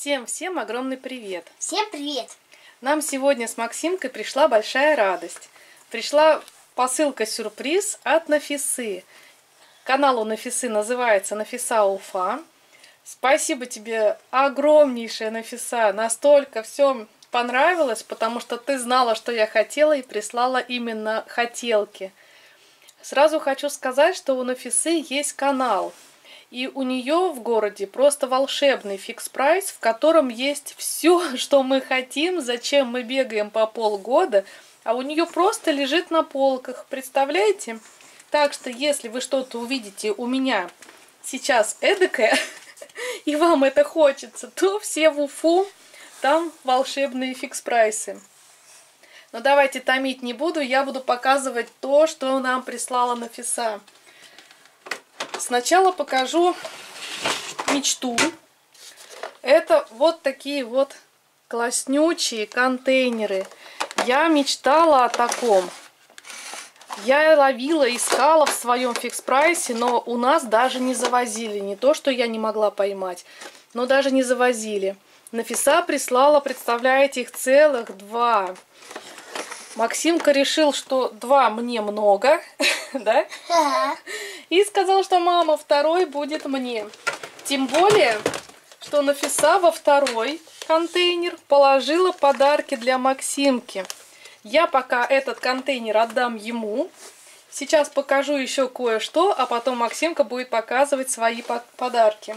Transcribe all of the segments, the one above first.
Всем огромный привет! Всем привет! Нам сегодня с Максимкой пришла большая радость. Пришла посылка-сюрприз от Нафисы. Канал у Нафисы называется Нафиса Уфа. Спасибо тебе огромнейшее, Нафиса. Настолько все понравилось, потому что ты знала, что я хотела, и прислала именно хотелки. Сразу хочу сказать, что у Нафисы есть канал. И у нее в городе просто волшебный фикс-прайс, в котором есть все, что мы хотим, зачем мы бегаем по полгода, а у нее просто лежит на полках. Представляете? Так что, если вы что-то увидите у меня сейчас эдакое, и вам это хочется, то все в Уфу, там волшебные фикс-прайсы. Но давайте томить не буду, я буду показывать то, что нам прислала Нафиса. Сначала покажу мечту. Это вот такие вот класснючие контейнеры. Я мечтала о таком. Я ловила, искала в своем фикс-прайсе, но у нас даже не завозили. Не то, что я не могла поймать, но даже не завозили. Нафиса прислала, представляете, их целых 2. Максимка решил, что 2 мне много, да? И сказал, что мама, 2 будет мне. Тем более, что Нафиса во 2-й контейнер положила подарки для Максимки. Я пока этот контейнер отдам ему. Сейчас покажу еще кое-что, а потом Максимка будет показывать свои подарки.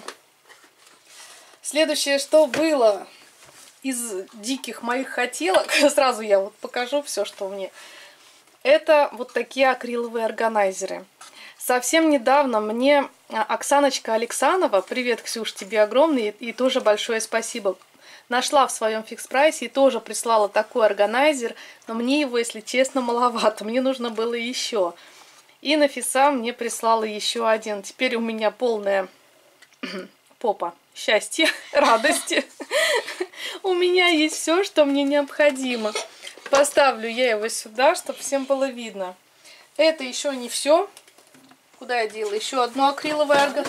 Следующее, что было из диких моих хотелок, сразу я вот покажу все, что мне. Это вот такие акриловые органайзеры. Совсем недавно мне Оксаночка Алексанова, привет, Ксюш, тебе огромный, и тоже большое спасибо, нашла в своем фикс-прайсе и тоже прислала такой органайзер, но мне его, если честно, маловато, мне нужно было еще. И Нафиса мне прислала еще один. Теперь у меня полная попа счастья, радости. У меня есть все, что мне необходимо. Поставлю я его сюда, чтобы всем было видно. Это еще не все. Куда я делала? Еще одно акриловое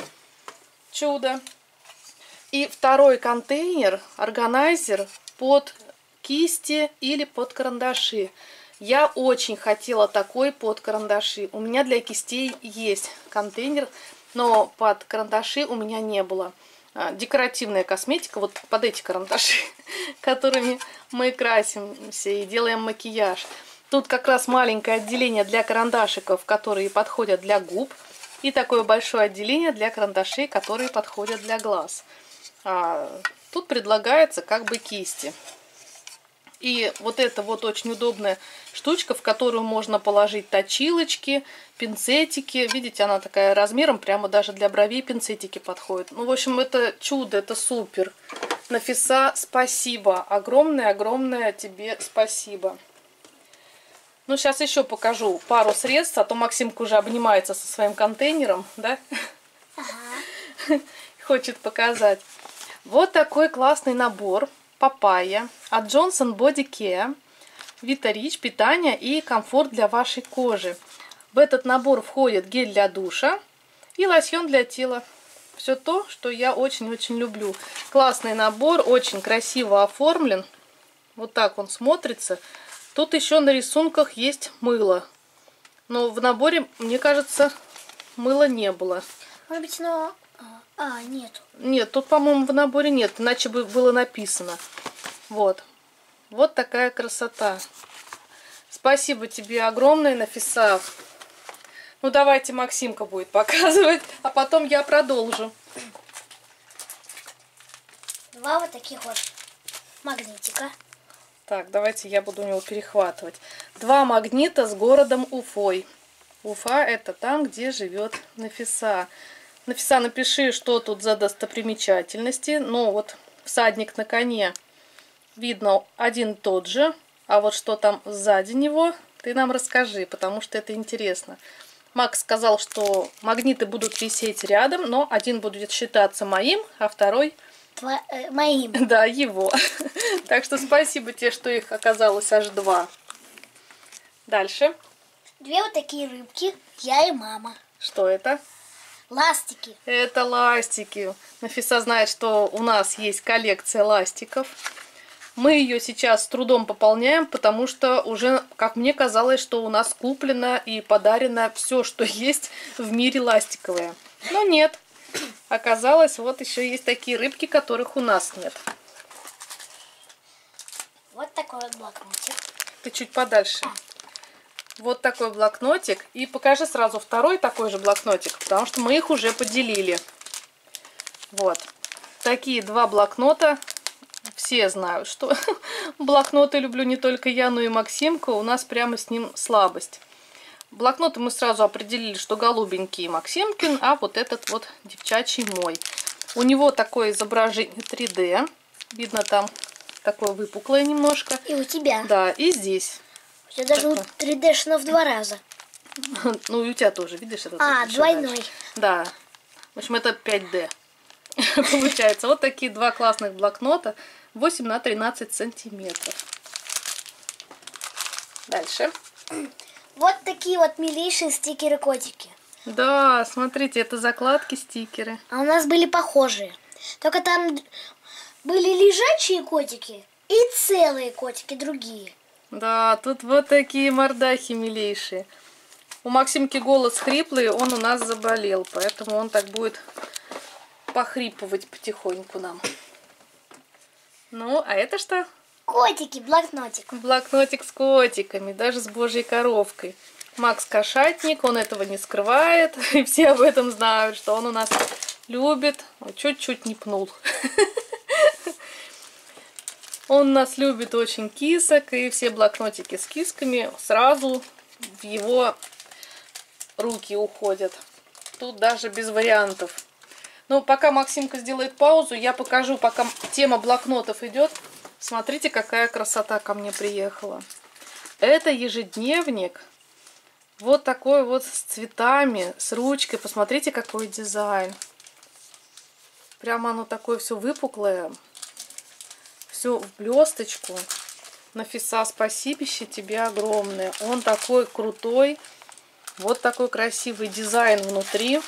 чудо. И 2-й контейнер, органайзер под кисти или под карандаши. Я очень хотела такой под карандаши. У меня для кистей есть контейнер, но под карандаши у меня не было. Декоративная косметика, вот под эти карандаши, которыми мы красимся и делаем макияж. Тут как раз маленькое отделение для карандашиков, которые подходят для губ, и такое большое отделение для карандашей, которые подходят для глаз. Тут предлагается как бы кисти. И вот это вот очень удобная штучка, в которую можно положить точилочки, пинцетики. Видите, она такая размером, прямо даже для бровей пинцетики подходит. Ну, в общем, это чудо, это супер. Нафиса, спасибо. Огромное-огромное тебе спасибо. Ну, сейчас еще покажу пару средств, а то Максимка уже обнимается со своим контейнером, да? Ага. Хочет показать. Вот такой классный набор. Папайя от Johnson Body Care, Vita Rich, питание и комфорт для вашей кожи. В этот набор входит гель для душа и лосьон для тела. Все то, что я очень-очень люблю. Классный набор, очень красиво оформлен. Вот так он смотрится. Тут еще на рисунках есть мыло. Но в наборе, мне кажется, мыла не было. Может быть, но... нет. Нет, тут, по-моему, в наборе нет, иначе бы было написано. Вот. Вот такая красота. Спасибо тебе огромное, Нафиса. Ну, давайте Максимка будет показывать, а потом я продолжу. 2 вот таких вот магнитика. Так, давайте я буду у него перехватывать. 2 магнита с городом Уфой. Уфа — это там, где живет Нафиса. Нафиса, напиши, что тут за достопримечательности. Ну, вот всадник на коне. Видно один и тот же. А вот что там сзади него, ты нам расскажи, потому что это интересно. Макс сказал, что магниты будут висеть рядом, но один будет считаться моим, а 2-й... моим. Да, его. Так что спасибо тебе, что их оказалось аж 2. Дальше. 2 вот такие рыбки, я и мама. Что это? Ластики. Это ластики. Нафиса знает, что у нас есть коллекция ластиков. Мы ее сейчас с трудом пополняем, потому что уже, как мне казалось, что у нас куплено и подарено все, что есть в мире ластиковое. Но нет. Оказалось, вот еще есть такие рыбки, которых у нас нет. Вот такой вот блокнотик. Ты чуть подальше. Вот такой блокнотик. И покажи сразу второй такой же блокнотик, потому что мы их уже поделили. Вот. Такие два блокнота. Все знают, что блокноты люблю не только я, но и Максимка. У нас прямо с ним слабость. Блокноты мы сразу определили, что голубенький Максимкин, а вот этот вот девчачий мой. У него такое изображение 3D. Видно там такое выпуклое немножко. И у тебя. Да, и здесь. У тебя даже 3D-шно в 2 раза. Ну и у тебя тоже, видишь? Это двойной. дальше. Да. В общем, это 5D. Получается. Вот такие два классных блокнота. 8 на 13 сантиметров. Дальше. Вот такие вот милейшие стикеры-котики. Да, смотрите, это закладки, стикеры. А у нас были похожие. Только там были лежачие котики и целые котики другие. Да, тут вот такие мордахи милейшие. У Максимки голос хриплый, он у нас заболел, поэтому он так будет похрипывать потихоньку нам. Ну, а это что? Котики, блокнотик. Блокнотик с котиками, даже с божьей коровкой. Макс кошатник, он этого не скрывает, и все об этом знают, что он у нас любит. Чуть-чуть не пнул. Он нас любит очень кисок, и все блокнотики с кисками сразу в его руки уходят. Тут даже без вариантов. Ну, пока Максимка сделает паузу, я покажу, пока тема блокнотов идет. Смотрите, какая красота ко мне приехала. Это ежедневник. Вот такой вот с цветами, с ручкой. Посмотрите, какой дизайн. Прямо оно такое все выпуклое. Все в блесточку. Нафиса, спасибище тебе огромное. Он такой крутой. Вот такой красивый дизайн внутри.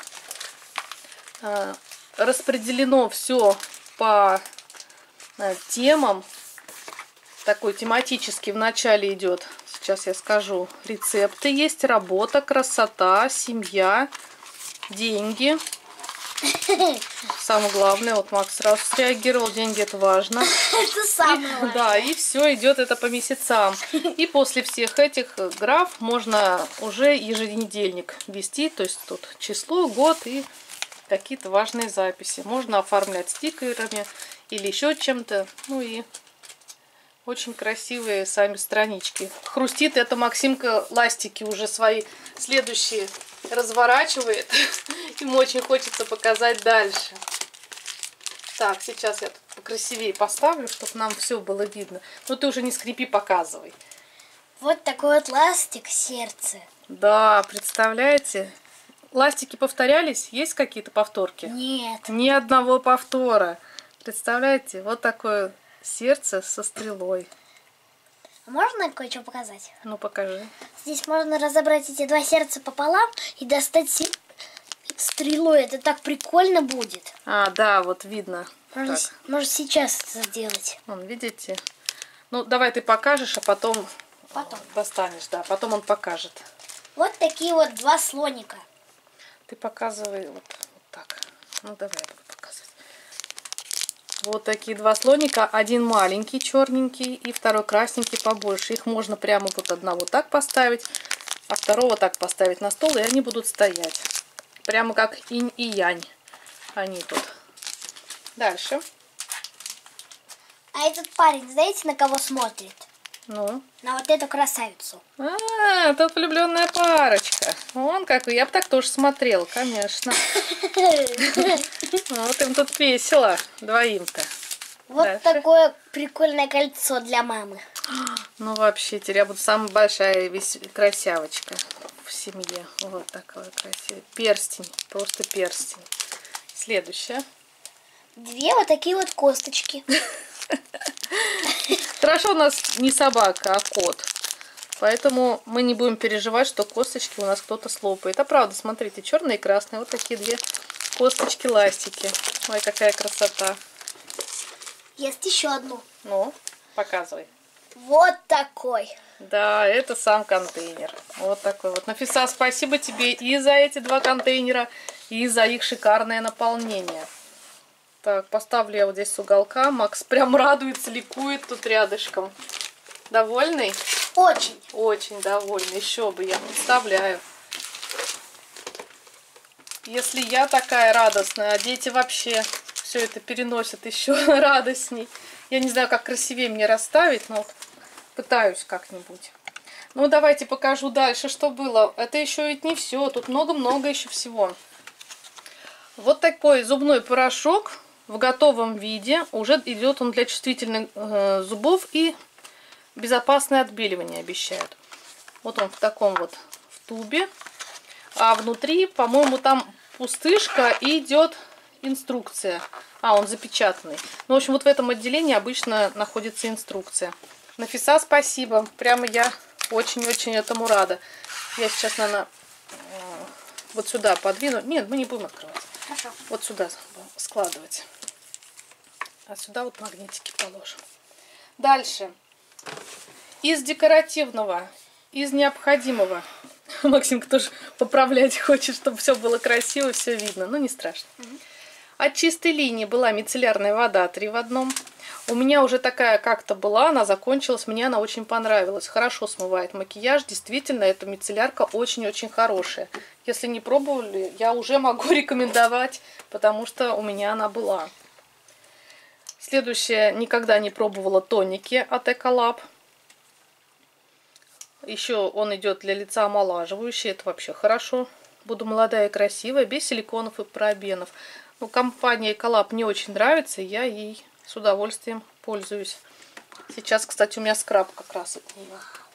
Распределено все по темам. Такой тематический в начале идет. Сейчас я скажу. Рецепты есть, работа, красота, семья, деньги. Самое главное, вот Макс сразу среагировал, деньги это важно. Это самое важное. Да, и все идет это по месяцам. И после всех этих граф можно уже еженедельник вести, то есть тут число, год и какие-то важные записи. Можно оформлять стикерами или еще чем-то. Ну и очень красивые сами странички. Хрустит это Максимка, ластики уже свои следующие разворачивает. Ему очень хочется показать дальше. Так, сейчас я тут покрасивее поставлю, чтобы нам все было видно. Но ты уже не скрипи, показывай. Вот такой вот ластик, сердце. Да, представляете? Ластики повторялись? Есть какие-то повторки? Нет. Ни одного повтора. Представляете? Вот такое сердце со стрелой. Можно кое-что показать? Ну, покажи. Здесь можно разобрать эти два сердца пополам и достать стрелой. Это так прикольно будет. А, да, вот видно. Можно сейчас это сделать. Вон, видите? Ну, давай ты покажешь, а потом Потом. достанешь. Да, потом он покажет. Вот такие вот два слоника. Ты показывай вот так. Ну, давай я буду показывать. Вот такие два слоника. Один маленький, черненький, и второй красненький побольше. Их можно прямо вот одного так поставить, а второго так поставить на стол, и они будут стоять. Прямо как инь и янь. Они тут. Дальше. А этот парень, знаете, на кого смотрит? Ну? На вот эту красавицу. А, тут влюбленная парочка. Вон какой. Я бы так тоже смотрела, конечно. Вот им тут весело. Двоим-то. Вот Дальше. такое прикольное кольцо для мамы. Ну, вообще, теперь я буду самая большая красявочка в семье. Вот такая красивая. Перстень. Просто перстень. Следующее. Две вот такие вот косточки. Хорошо, у нас не собака, а кот. Поэтому мы не будем переживать, что косточки у нас кто-то слопает. А правда, смотрите, черные и красные. Вот такие две косточки-ластики. Ой, какая красота. Есть еще одну. Ну, показывай. Вот такой. Да, это сам контейнер. Вот такой вот. Нафиса, спасибо тебе и за эти два контейнера, и за их шикарное наполнение. Так, поставлю я вот здесь с уголка. Макс прям радуется, ликует тут рядышком. Довольный? Очень. Очень довольный. Еще бы, я представляю. Если я такая радостная, а дети вообще все это переносят еще радостней. Я не знаю, как красивее мне расставить, но пытаюсь как-нибудь. Ну, давайте покажу дальше, что было. Это еще ведь не все. Тут много-много еще всего. Вот такой зубной порошок в готовом виде. Уже идет он для чувствительных зубов и безопасное отбеливание обещают. Вот он в таком вот в тубе. А внутри, по-моему, там пустышка и идет инструкция. А, он запечатанный. Ну, в общем, вот в этом отделении обычно находится инструкция. Нафиса, спасибо. Прямо я очень-очень этому рада. Я сейчас, наверное, вот сюда подвину. Нет, мы не будем открывать. Хорошо. Вот сюда складывать. А сюда вот магнитики положим. Дальше. Из декоративного, из необходимого. Максимка тоже поправлять хочет, чтобы все было красиво, все видно. Но не страшно. От чистой линии была мицеллярная вода 3 в 1. У меня уже такая как-то была, она закончилась, мне она очень понравилась. Хорошо смывает макияж, действительно, эта мицеллярка очень-очень хорошая. Если не пробовали, я уже могу рекомендовать, потому что у меня она была. Следующее, никогда не пробовала тоники от Эколаб. Еще он идет для лица омолаживающий, это вообще хорошо. Буду молодая и красивая, без силиконов и парабенов. Ну, компания Эколаб мне очень нравится, я ей с удовольствием пользуюсь. Сейчас, кстати, у меня скраб как раз от нее.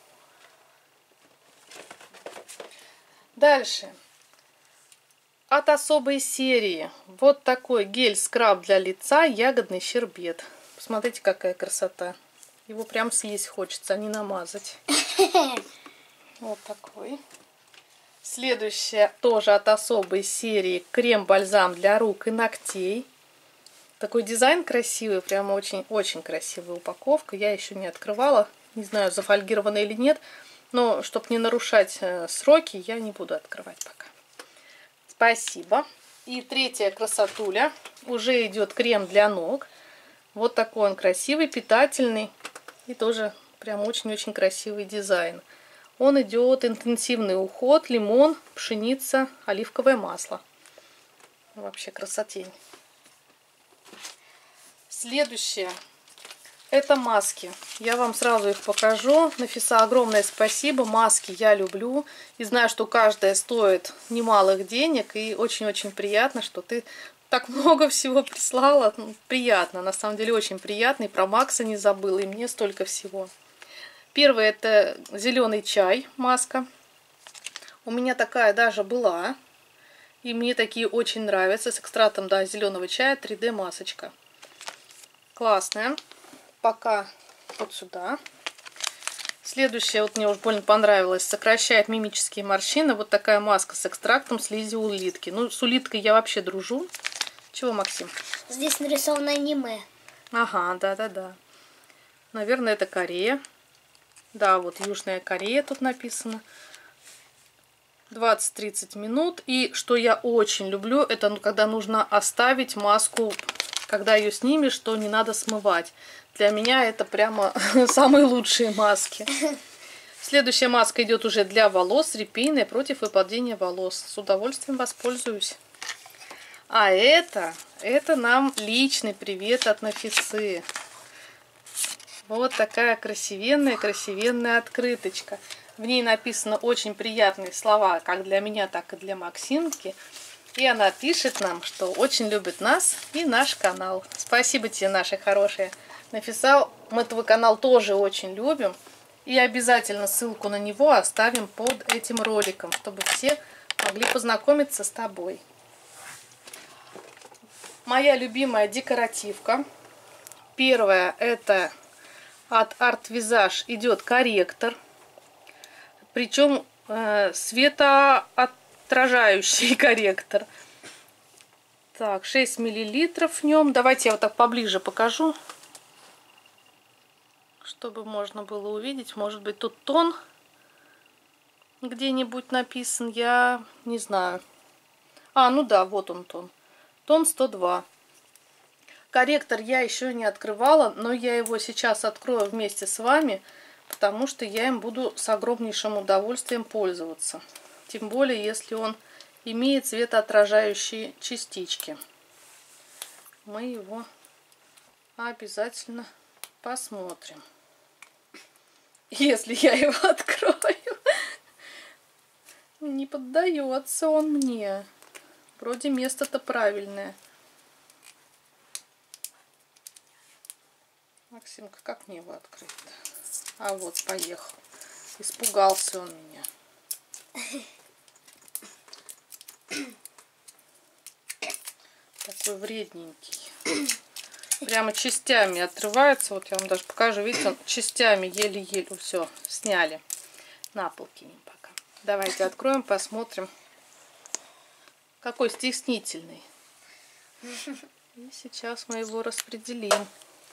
Дальше. От особой серии. Вот такой гель-скраб для лица, ягодный щербет. Посмотрите, какая красота. Его прям съесть хочется, а не намазать. Вот такой. Следующее тоже от особой серии. Крем-бальзам для рук и ногтей. Такой дизайн красивый, прям очень-очень красивая упаковка. Я еще не открывала, не знаю, зафольгирована или нет. Но, чтобы не нарушать сроки, я не буду открывать пока. Спасибо. И третья красотуля. Уже идет крем для ног. Вот такой он красивый, питательный. И тоже прям очень-очень красивый дизайн. Он идет интенсивный уход, лимон, пшеница, оливковое масло. Вообще красотень. Следующее. Это маски. Я вам сразу их покажу. Нафиса, огромное спасибо. Маски я люблю. И знаю, что каждая стоит немалых денег. И очень-очень приятно, что ты так много всего прислала. Приятно. На самом деле очень приятно. И про Макса не забыла. И мне столько всего. Первый это зеленый чай. Маска. У меня такая даже была. И мне такие очень нравятся. С экстратом, да, зеленого чая. 3D масочка. Классная. Пока вот сюда. Следующая, вот мне уж больно понравилась, сокращает мимические морщины. Вот такая маска с экстрактом слизи улитки. Ну, с улиткой я вообще дружу. Чего, Максим? Здесь нарисовано аниме. Ага, да-да-да. Наверное, это Корея. Да, вот Южная Корея тут написано. 20-30 минут. И что я очень люблю, это когда нужно оставить маску, когда ее снимешь, то не надо смывать. Для меня это прямо самые лучшие маски. Следующая маска идет уже для волос, репейная, против выпадения волос. С удовольствием воспользуюсь. А это нам личный привет от Нафисы. Вот такая красивенная открыточка. В ней написано очень приятные слова, как для меня, так и для Максимки. И она пишет нам, что очень любит нас и наш канал. Спасибо тебе, наши хорошие. Нафиса, мы твой канал тоже очень любим. И обязательно ссылку на него оставим под этим роликом, чтобы все могли познакомиться с тобой. Моя любимая декоративка. Первая это от Art Visage идет корректор. Причем светоотражающий корректор. Так, 6 миллилитров в нем. Давайте я вот так поближе покажу, чтобы можно было увидеть. Может быть, тут тон где-нибудь написан, я не знаю. А, ну да, вот он тон. Тон 102. Корректор я еще не открывала, но я его сейчас открою вместе с вами, потому что я им буду с огромнейшим удовольствием пользоваться. Тем более, если он имеет светоотражающие частички. Мы его обязательно посмотрим. Если я его открою. Не поддается он мне. Вроде место-то правильное. Максимка, как мне его открыть-то? А вот, поехал. Испугался он меня. Такой вредненький. Прямо частями отрывается. Вот я вам даже покажу. Видите, он частями еле-еле. Все, сняли. На пол кинем пока. Давайте откроем, посмотрим. Какой стеснительный. И сейчас мы его распределим.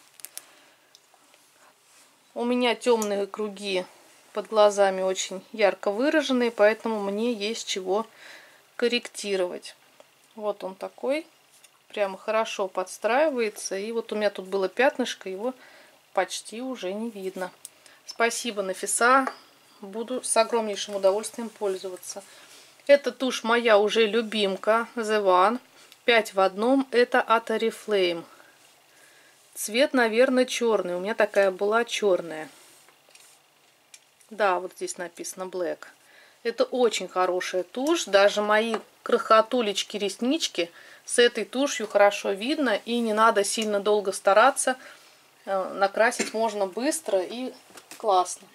У меня темные круги под глазами очень ярко выраженные, поэтому мне есть чего корректировать. Вот он такой. Прямо хорошо подстраивается. И вот у меня тут было пятнышко, его почти уже не видно. Спасибо, Нафиса. Буду с огромнейшим удовольствием пользоваться. Эта тушь моя уже любимка. The One. 5 в одном. Это от Oriflame. Цвет, наверное, черный. У меня такая была черная. Да, вот здесь написано Black. Это очень хорошая тушь. Даже мои крохотулечки-реснички с этой тушью хорошо видно. И не надо сильно долго стараться. Накрасить можно быстро и классно.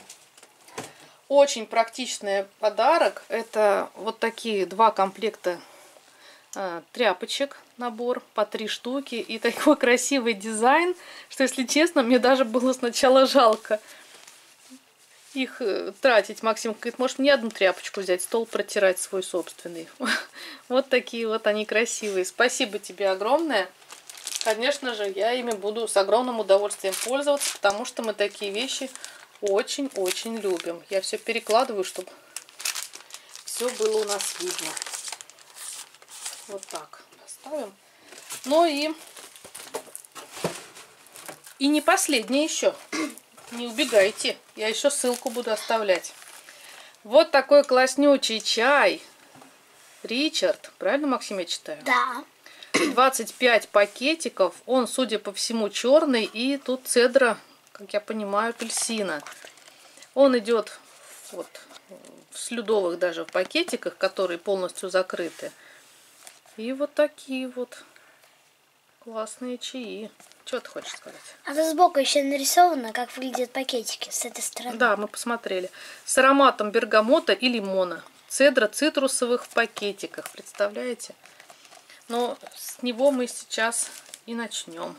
Очень практичный подарок. Это вот такие 2 комплекта тряпочек, набор по 3 штуки. И такой красивый дизайн, что, если честно, мне даже было сначала жалко их тратить. Максим говорит, может мне одну тряпочку взять, стол протирать свой собственный. Вот такие вот они красивые. Спасибо тебе огромное. Конечно же, я ими буду с огромным удовольствием пользоваться, потому что мы такие вещи очень-очень любим. Я все перекладываю, чтобы все было у нас видно. Вот так поставим. Ну и не последнее еще. Не убегайте. Я еще ссылку буду оставлять. Вот такой класснючий чай. Ричард. Правильно, Максим, я читаю? Да. 25 пакетиков. Он, судя по всему, черный. И тут цедра, как я понимаю, апельсина. Он идет вот в слюдовых даже пакетиках, которые полностью закрыты. И вот такие вот классные чаи. Что ты хочешь сказать? А тут сбоку еще нарисовано, как выглядят пакетики с этой стороны. Да, мы посмотрели. С ароматом бергамота и лимона. Цедра цитрусовых в пакетиках. Представляете? Но с него мы сейчас и начнем.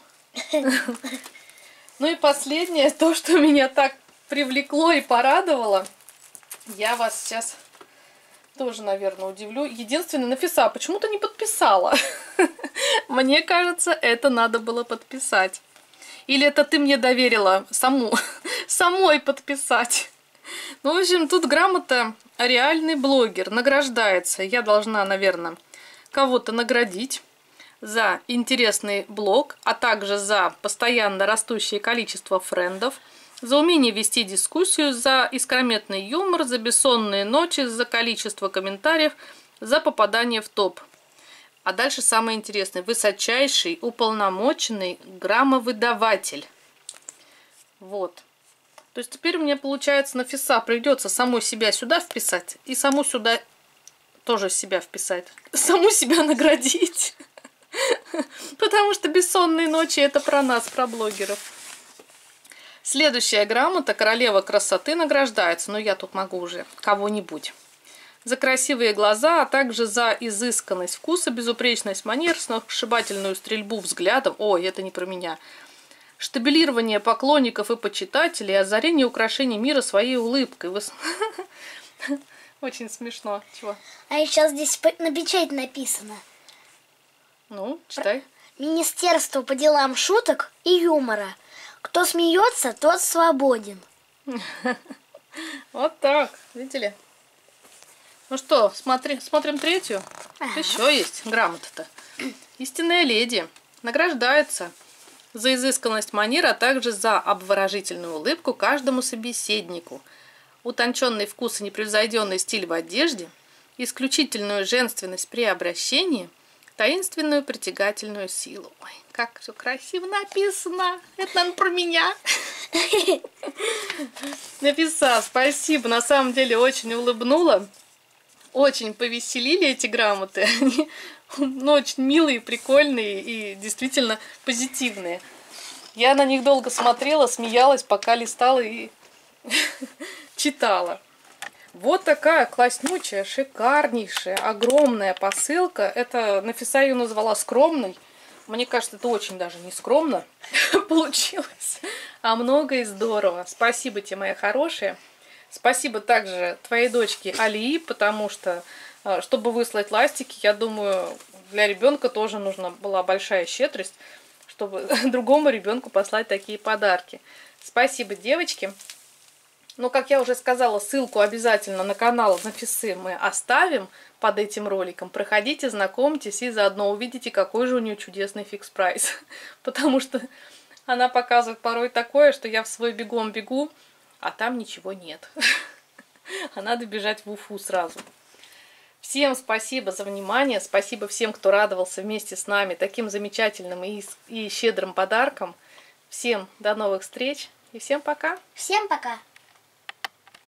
Ну и последнее, то, что меня так привлекло и порадовало. Я вас сейчас тоже, наверное, удивлю. Единственное, Нафиса, почему ты не подписала? Мне кажется, это надо было подписать. Или это ты мне доверила самой подписать? Ну, в общем, тут грамота «Реальный блогер» награждается. Я должна, наверное, кого-то наградить за интересный блог, а также за постоянно растущее количество френдов, за умение вести дискуссию, за искрометный юмор, за бессонные ночи, за количество комментариев, за попадание в топ. А дальше самое интересное. Высочайший уполномоченный граммовыдаватель. Вот. То есть теперь у меня получается, Нафиса придется самой себя сюда вписать и саму сюда тоже себя вписать. Саму себя наградить. Потому что бессонные ночи это про нас, про блогеров. Следующая грамота «Королева красоты» награждается. Но я тут могу уже кого-нибудь. За красивые глаза, а также за изысканность вкуса, безупречность манер, сногсшибательную стрельбу взглядом. Ой, это не про меня. штабелирование поклонников и почитателей, озарение украшений мира своей улыбкой. Очень смешно. Чего? А сейчас здесь на печать написано. Ну, читай. Министерство по делам шуток и юмора. Кто смеется, тот свободен. Вот так, видели? Ну что, смотрим третью. Еще есть грамота-то. Истинная леди награждается за изысканность манер, а также за обворожительную улыбку каждому собеседнику, утонченный вкус и непревзойденный стиль в одежде, исключительную женственность при обращении, таинственную притягательную силу. Ой, как все красиво написано. Это, наверное, про меня. Написала, спасибо. На самом деле очень улыбнула. Очень повеселили эти грамоты. Они очень милые, прикольные и действительно позитивные. Я на них долго смотрела, смеялась, пока листала и читала. Вот такая класснючая, шикарнейшая, огромная посылка. Это Нафиса ее назвала скромной. Мне кажется, это очень даже не скромно получилось, а много и здорово. Спасибо тебе, моя хорошая. Спасибо также твоей дочке Алии, потому что, чтобы выслать ластики, я думаю, для ребенка тоже нужна была большая щедрость, чтобы другому ребенку послать такие подарки. Спасибо, девочки. Ну, как я уже сказала, ссылку обязательно на канал Нафисы мы оставим под этим роликом. Проходите, знакомьтесь и заодно увидите, какой же у нее чудесный фикс-прайс. Потому что она показывает порой такое, что я в свой бегом бегу, а там ничего нет. А надо бежать в Уфу сразу. Всем спасибо за внимание. Спасибо всем, кто радовался вместе с нами таким замечательным и щедрым подарком. Всем до новых встреч и всем пока. Всем пока.